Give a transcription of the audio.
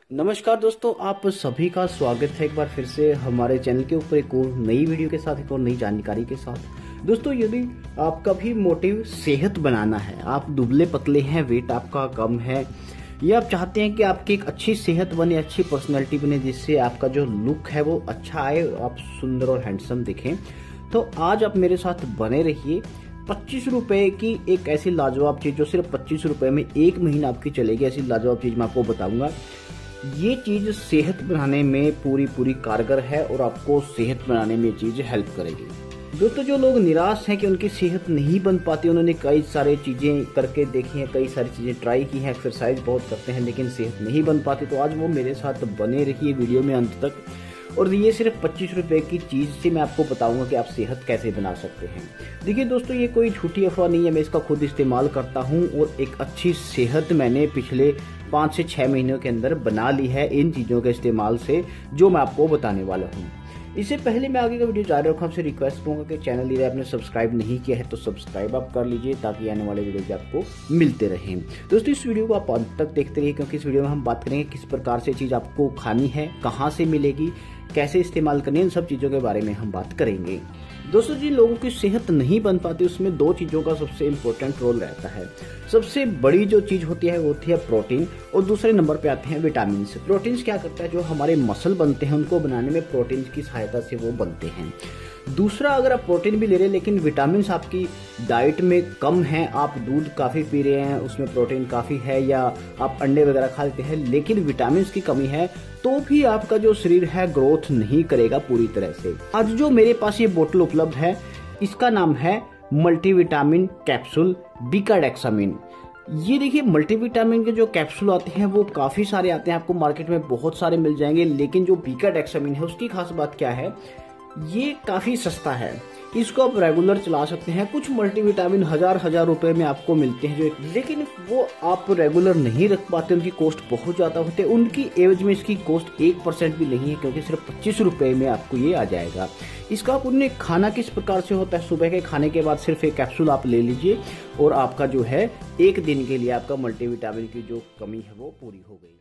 नमस्कार दोस्तों, आप सभी का स्वागत है एक बार फिर से हमारे चैनल के ऊपर एक और नई वीडियो के साथ, एक और नई जानकारी के साथ। दोस्तों, यदि आपका भी मोटिव सेहत बनाना है, आप दुबले पतले हैं, वेट आपका कम है, या आप चाहते हैं कि आपकी एक अच्छी सेहत बने, अच्छी पर्सनैलिटी बने, जिससे आपका जो लुक है वो अच्छा आए, आप सुंदर और हैंडसम दिखें, तो आज आप मेरे साथ बने रहिए। 25 रुपए की एक ऐसी लाजवाब चीज जो सिर्फ 25 रुपए में एक महीना आपकी चलेगी, ऐसी लाजवाब चीज मैं आपको बताऊंगा। ये चीज सेहत बनाने में पूरी कारगर है और आपको सेहत बनाने में ये चीज हेल्प करेगी। दोस्तों, जो लोग निराश हैं कि उनकी सेहत नहीं बन पाती, उन्होंने कई सारे चीजें करके देखी हैं, कई सारी चीजें ट्राई की हैं, एक्सरसाइज बहुत करते हैं, लेकिन सेहत नहीं बन पाती, तो आज वो मेरे साथ बने रहिए वीडियो में अंत तक। और ये सिर्फ 25 रुपए की चीज से मैं आपको बताऊंगा कि आप सेहत कैसे बना सकते हैं। देखिए दोस्तों, ये कोई झूठी अफवाह नहीं है, मैं इसका खुद इस्तेमाल करता हूं और एक अच्छी सेहत मैंने पिछले 5 से 6 महीनों के अंदर बना ली है इन चीजों के इस्तेमाल से, जो मैं आपको बताने वाला हूँ। इससे पहले मैं आगे का वीडियो जारी रखूँ, आपसे रिक्वेस्ट करूंगा कि चैनल यदि आपने सब्सक्राइब नहीं किया है तो सब्सक्राइब आप कर लीजिए, ताकि आने वाले वीडियो भी आपको मिलते रहें। दोस्तों, इस वीडियो को आप अंत तक देखते रहिए, क्योंकि इस वीडियो में हम बात करेंगे किस प्रकार से चीज आपको खानी है, कहाँ से मिलेगी, कैसे इस्तेमाल करनी है, इन सब चीजों के बारे में हम बात करेंगे। दोस्तों, जिन लोगों की सेहत नहीं बन पाती, उसमें 2 चीजों का सबसे इम्पोर्टेंट रोल रहता है। सबसे बड़ी जो चीज होती है वो होती है प्रोटीन, और दूसरे नंबर पे आते हैं विटामिन। प्रोटीन क्या करता है, जो हमारे मसल बनते हैं उनको बनाने में प्रोटीन की सहायता से वो बनते हैं। दूसरा, अगर आप प्रोटीन भी ले रहे हैं लेकिन विटामिन आपकी डाइट में कम है, आप दूध काफ़ी पी रहे हैं उसमें प्रोटीन काफ़ी है, या आप अंडे वगैरह खा लेते हैं लेकिन विटामिन की कमी है, तो भी आपका जो शरीर है ग्रोथ नहीं करेगा पूरी तरह से। आज जो मेरे पास ये बोतल उपलब्ध है, इसका नाम है मल्टीविटामिन कैप्सूल बिकाडेक्सामिन। ये देखिए, मल्टीविटामिन के जो कैप्सूल आते हैं वो काफ़ी सारे आते हैं, आपको मार्केट में बहुत सारे मिल जाएंगे, लेकिन जो बिकाडेक्सामिन है उसकी खास बात क्या है, ये काफी सस्ता है, इसको आप रेगुलर चला सकते हैं। कुछ मल्टीविटामिन हजार रुपए में आपको मिलते हैं, जो लेकिन वो आप रेगुलर नहीं रख पाते, उनकी कॉस्ट बहुत ज्यादा होती है। उनकी एवज में इसकी कॉस्ट 1% भी नहीं है, क्योंकि सिर्फ 25 रुपए में आपको ये आ जाएगा। इसका आप उन्हें खाना किस प्रकार से होता है, सुबह के खाने के बाद सिर्फ एक कैप्सूल आप ले लीजिए और आपका जो है 1 दिन के लिए आपका मल्टीविटामिन की जो कमी है वो पूरी हो गई।